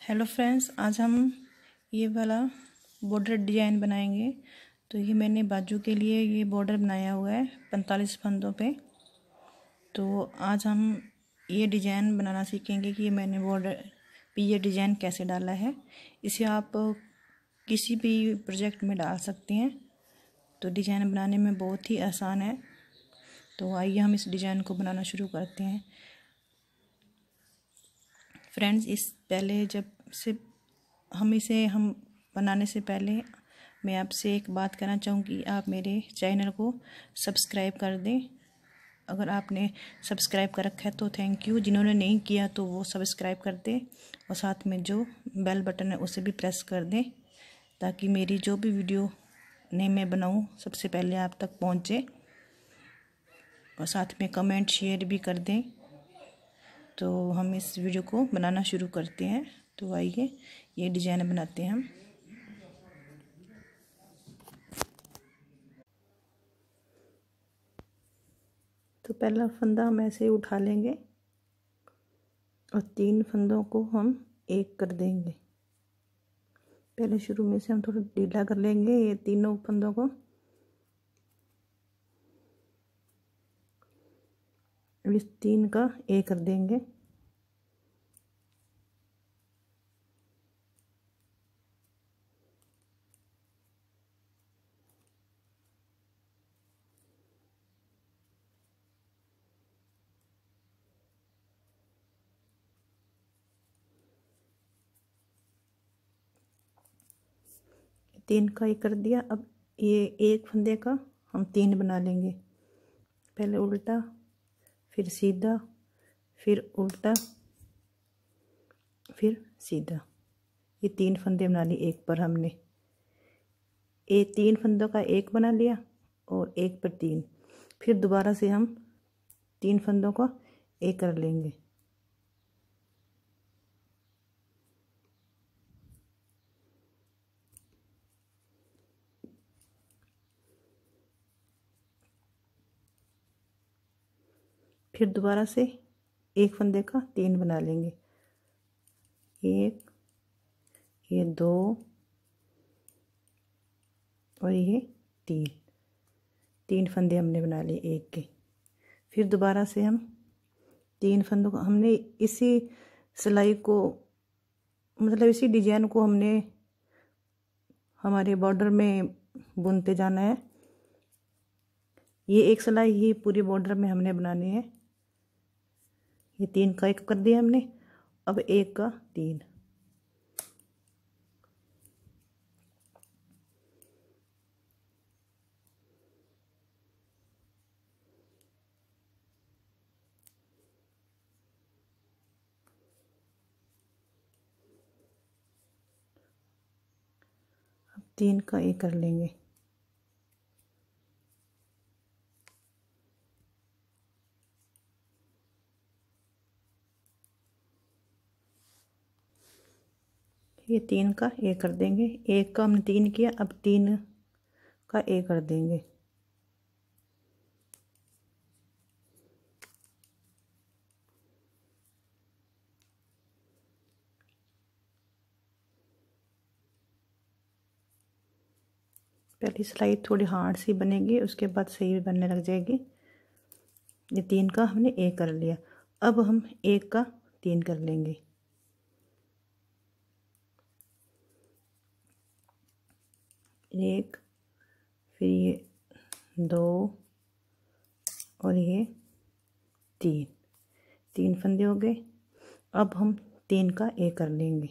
Hello friends, आज हम ये वाला बॉर्डर डिजाइन बनाएंगे। तो ये मैंने बाजू के लिए ये बॉर्डर बनाया हुआ है 45 फंदों पे। तो आज हम ये डिजाइन बनाना सीखेंगे कि मैंने बॉर्डर पे ये डिजाइन कैसे डाला है। इसे आप किसी भी प्रोजेक्ट में डाल सकते हैं। तो डिजाइन बनाने में बहुत ही आसान है। तो आइए हम इस डिजाइन को बनाना शुरू करते हैं। फ्रेंड्स, इस पहले जब से हम बनाने से पहले मैं आपसे एक बात कहना चाहूँगी, आप मेरे चैनल को सब्सक्राइब कर दें। अगर आपने सब्सक्राइब कर रखा है तो थैंक यू, जिन्होंने नहीं किया तो वो सब्सक्राइब कर दें और साथ में जो बेल बटन है उसे भी प्रेस कर दें, ताकि मेरी जो भी वीडियो नहीं मैं बनाऊँ सबसे पहले आप तक पहुँचे। और साथ में कमेंट शेयर भी कर दें। तो हम इस वीडियो को बनाना शुरू करते हैं। तो आइए ये डिजाइन बनाते हैं हम। तो पहला फंदा हम ऐसे उठा लेंगे और 3 फंदों को हम एक कर देंगे। पहले शुरू में से हम थोड़ा ढीला कर लेंगे ये तीनों फंदों को। इस 3 का एक कर देंगे। तीन का एक कर दिया। अब ये एक फंदे का हम 3 बना लेंगे। पहले उल्टा, फिर सीधा, फिर उल्टा, फिर सीधा। ये 3 फंदे बना लिए एक पर हमने। ये 3 फंदों का एक बना लिया और एक पर 3। फिर दोबारा से हम 3 फंदों का एक कर लेंगे। फिर दोबारा से एक फंदे का 3 बना लेंगे। एक, ये 2 और ये 3 फंदे हमने बना लिए एक के। फिर दोबारा से हम 3 फंदों को हमने इसी सिलाई को, मतलब इसी डिजाइन को हमने हमारे बॉर्डर में बुनते जाना है। ये एक सिलाई ही पूरी बॉर्डर में हमने बनानी है। ये 3 का एक कर दिया हमने, अब एक का 3। अब 3 का एक कर लेंगे। ये 3 का एक कर देंगे। एक का हमने 3 किया, अब 3 का एक कर देंगे। पहली सिलाई थोड़ी हार्ड सी बनेगी, उसके बाद सही बनने लग जाएगी। ये 3 का हमने एक कर लिया। अब हम एक का 3 कर लेंगे। एक, फिर ये 2 और ये 3 फंदे हो गए। अब हम 3 का एक कर लेंगे।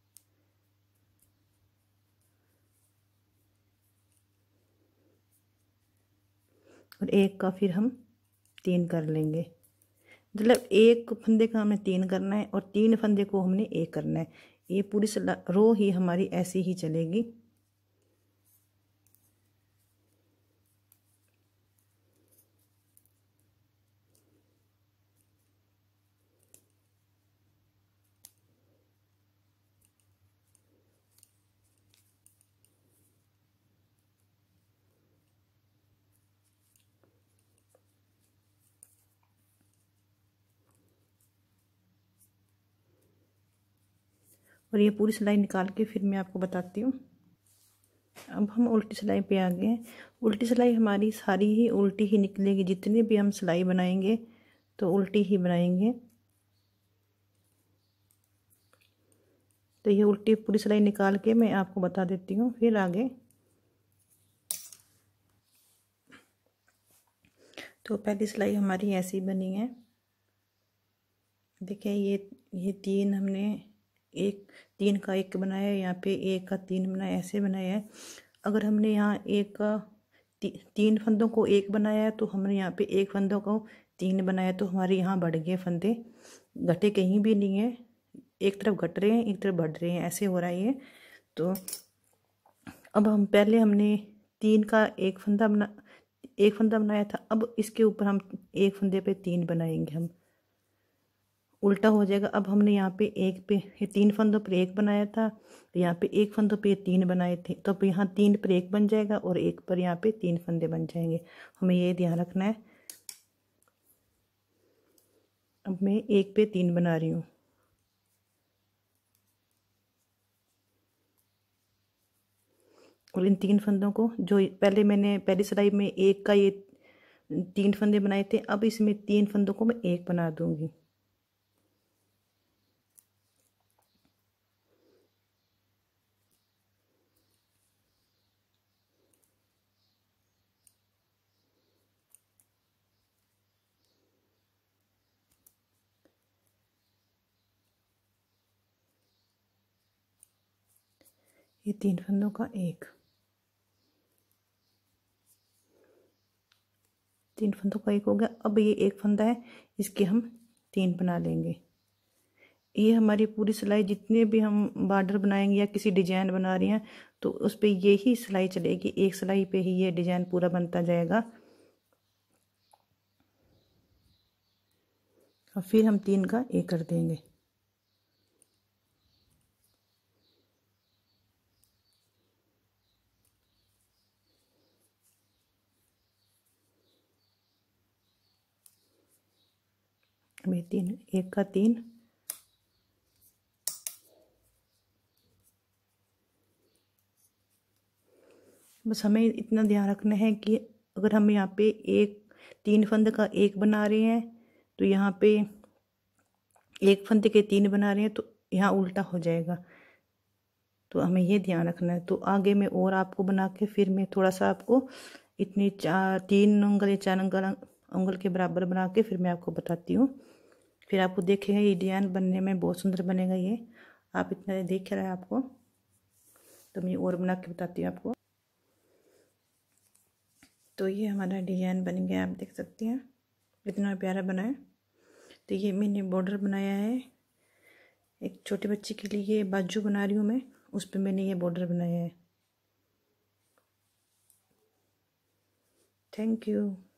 और एक का फिर हम 3 कर लेंगे। मतलब एक फंदे का हमें 3 करना है और 3 फंदे को हमने एक करना है। ये पूरी रो ही हमारी ऐसी ही चलेगी। और ये पूरी सिलाई निकाल के फिर मैं आपको बताती हूँ। अब हम उल्टी सिलाई पे आ गए हैं। उल्टी सिलाई हमारी सारी ही उल्टी ही निकलेगी, जितनी भी हम सिलाई बनाएंगे तो उल्टी ही बनाएंगे। तो ये उल्टी पूरी सिलाई निकाल के मैं आपको बता देती हूँ फिर आगे। तो पहली सिलाई हमारी ऐसी बनी है। देखिए ये तीन हमने एक तीन का एक बनाया है, यहाँ पे एक का तीन बनाया, ऐसे बनाया है। अगर हमने यहाँ एक का तीन फंदों को एक बनाया है तो हमने यहाँ पे एक फंदों को तीन बनाया, तो हमारे यहाँ बढ़ गए फंदे, घटे कहीं भी नहीं है। एक तरफ घट रहे हैं, एक तरफ बढ़ रहे हैं, ऐसे हो रहा है ये। तो अब हम पहले हमने तीन का एक फंदा बनाया था, अब इसके ऊपर हम एक फंदे पे तीन बनाएंगे, हम उल्टा हो जाएगा। अब हमने यहाँ पे एक पे तीन फंदों पर एक बनाया था, यहाँ पे एक फंदों पे तीन बनाए थे, तो अब यहाँ तीन पर एक बन जाएगा और एक पर यहाँ पे तीन फंदे बन जाएंगे। हमें ये ध्यान रखना है। अब मैं एक पे तीन बना रही हूँ। और इन तीन फंदों को जो पहले मैंने पहली सिलाई में एक का ये तीन फंदे बनाए थे, अब इसमें तीन फंदों को मैं एक बना दूंगी। ये तीन फंदों का एक, तीन फंदों का एक हो गया। अब ये एक फंदा है, इसके हम तीन बना लेंगे। ये हमारी पूरी सिलाई, जितने भी हम बॉर्डर बनाएंगे या किसी डिजाइन बना रही हैं तो उस पर यही सिलाई चलेगी, एक सिलाई पे ही ये डिजाइन पूरा बनता जाएगा। और फिर हम तीन का एक कर देंगे। मैं तीन, एक का तीन, बस हमें इतना ध्यान रखना है कि अगर हम यहाँ पे एक तीन फंद का एक बना रहे हैं तो यहाँ पे एक फंदे के तीन बना रहे हैं तो यहाँ उल्टा हो जाएगा, तो हमें ये ध्यान रखना है। तो आगे मैं और आपको बना के फिर मैं थोड़ा सा आपको इतनी तीन उंगल या चार उंगल के बराबर बना के फिर मैं आपको बताती हूँ। फिर आपको देखेंगे ये डिजाइन बनने में बहुत सुंदर बनेगा। ये आप इतना देख रहे हैं आपको, तो मैं और बना के बताती हूँ आपको। तो ये हमारा डिजाइन बन गया, आप देख सकते हैं इतना प्यारा बना है। तो ये मैंने बॉर्डर बनाया है, एक छोटे बच्चे के लिए बाजू बना रही हूँ मैं, उस पर मैंने ये बॉर्डर बनाया है। Thank you.